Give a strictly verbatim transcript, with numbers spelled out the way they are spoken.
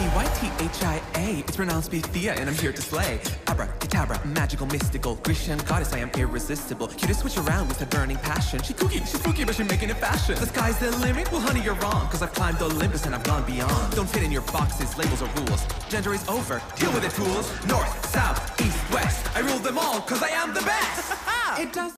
Y T H I A. It's pronounced Pythia, and I'm here to slay. Abracadabra, magical, mystical, Grecian goddess, I am irresistible. Here to switch around with a burning passion. She kooky, she's spooky, but she's making it fashion. The sky's the limit? Well, honey, you're wrong, cause I've climbed Olympus and I've gone beyond. Don't fit in your boxes, labels, or rules. Gender is over, deal with it, fools. North, south, east, west, I rule them all, cause I am the best. It does